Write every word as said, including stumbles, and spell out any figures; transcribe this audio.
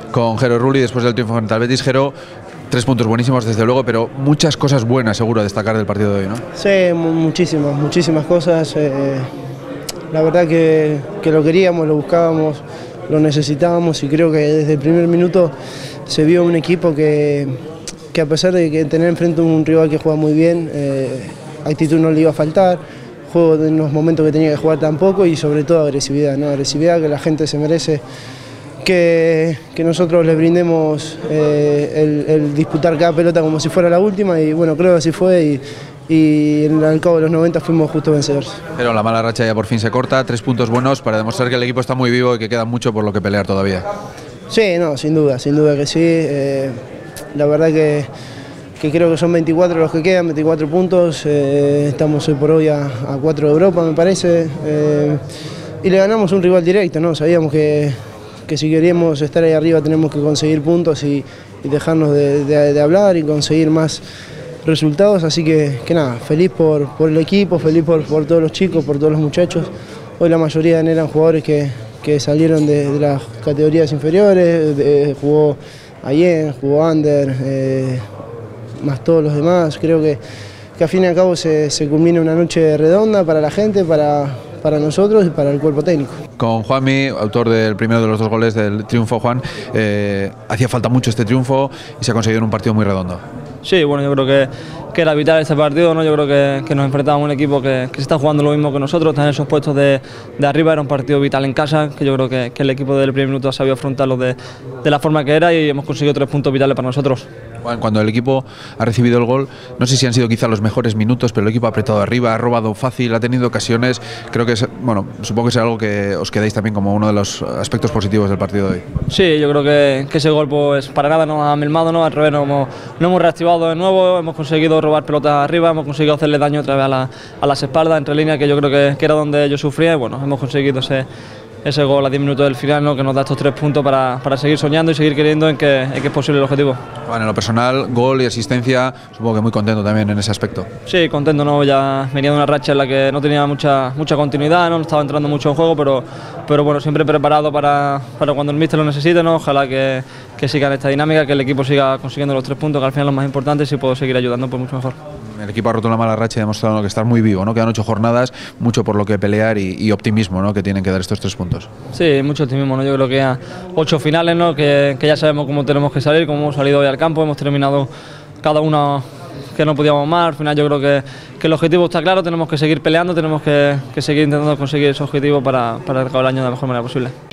con Jero Rulli después del triunfo frente al Betis. Jero, tres puntos buenísimos desde luego, pero muchas cosas buenas seguro a destacar del partido de hoy, ¿no? Sí, muchísimas, muchísimas cosas. Eh, la verdad que, que lo queríamos, lo buscábamos, lo necesitábamos y creo que desde el primer minuto se vio un equipo que, que a pesar de que tener enfrente un rival que juega muy bien, eh, actitud no le iba a faltar, juego en los momentos que tenía que jugar tampoco y sobre todo agresividad, ¿no? Agresividad que la gente se merece. Que, que nosotros les brindemos eh, el, el disputar cada pelota como si fuera la última y bueno, creo que así fue y, y al cabo de los noventa fuimos justo vencedores. Pero la mala racha ya por fin se corta, tres puntos buenos para demostrar que el equipo está muy vivo y que queda mucho por lo que pelear todavía. Sí, no, sin duda, sin duda que sí. Eh, la verdad que, que creo que son veinticuatro los que quedan, veinticuatro puntos, eh, estamos hoy por hoy a, a cuatro de Europa me parece eh, y le ganamos un rival directo, ¿no? Sabíamos que que si queríamos estar ahí arriba tenemos que conseguir puntos y, y dejarnos de, de, de hablar y conseguir más resultados, así que, que nada, feliz por, por el equipo, feliz por, por todos los chicos, por todos los muchachos. Hoy la mayoría eran jugadores que, que salieron de, de las categorías inferiores, de, jugó Allen, jugó Ander, eh, más todos los demás. Creo que, que a fin y al cabo se, se culmina una noche redonda para la gente, para, para nosotros y para el cuerpo técnico. Con Juanmi, autor del primero de los dos goles del triunfo, Juan, eh, hacía falta mucho este triunfo y se ha conseguido en un partido muy redondo. Sí, bueno, yo creo que, que era vital este partido, ¿no? Yo creo que, que nos enfrentábamos a un equipo que, que se está jugando lo mismo que nosotros, está en esos puestos de, de arriba, era un partido vital en casa, que yo creo que, que el equipo del primer minuto ha sabido afrontarlo de, de la forma que era y hemos conseguido tres puntos vitales para nosotros. Juan, cuando el equipo ha recibido el gol, no sé si han sido quizá los mejores minutos, pero el equipo ha apretado arriba, ha robado fácil, ha tenido ocasiones, creo que es, bueno, supongo que es algo que os quedáis también como uno de los aspectos positivos del partido de hoy. Sí, yo creo que, que ese gol pues para nada nos ha mermado, ¿no? Al revés, nos hemos, nos hemos reactivado de nuevo, hemos conseguido robar pelotas arriba, hemos conseguido hacerle daño otra vez a, la, a las espaldas, entre líneas, que yo creo que, que era donde yo sufría y bueno, hemos conseguido ese, ese gol a diez minutos del final, ¿no? Que nos da estos tres puntos para, para seguir soñando y seguir creyendo en que, en que es posible el objetivo. Bueno, en lo personal, gol y asistencia, supongo que muy contento también en ese aspecto. Sí, contento, ¿no? Ya venía de una racha en la que no tenía mucha, mucha continuidad, no estaba entrando mucho en juego, pero, pero bueno, siempre preparado para, para cuando el míster lo necesite, ¿no? Ojalá que, que siga en esta dinámica, que el equipo siga consiguiendo los tres puntos, que al final es lo más importante, y si puedo seguir ayudando, pues mucho mejor. El equipo ha roto una mala racha y ha demostrado que está muy vivo, ¿no? Quedan ocho jornadas, mucho por lo que pelear y, y optimismo, ¿no? Que tienen que dar estos tres puntos. Sí, mucho optimismo, ¿no? Yo creo que a ocho finales, ¿no? Que, que ya sabemos cómo tenemos que salir, cómo hemos salido hoy al campo, hemos terminado cada uno que no podíamos más. Al final yo creo que, que el objetivo está claro, tenemos que seguir peleando, tenemos que, que seguir intentando conseguir ese objetivo para, para acabar el año de la mejor manera posible.